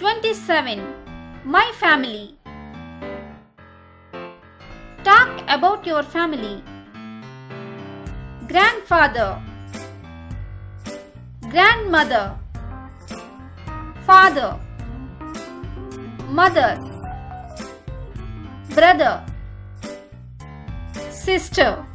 27. My family. Talk about your family. Grandfather, grandmother, father, mother, brother, sister.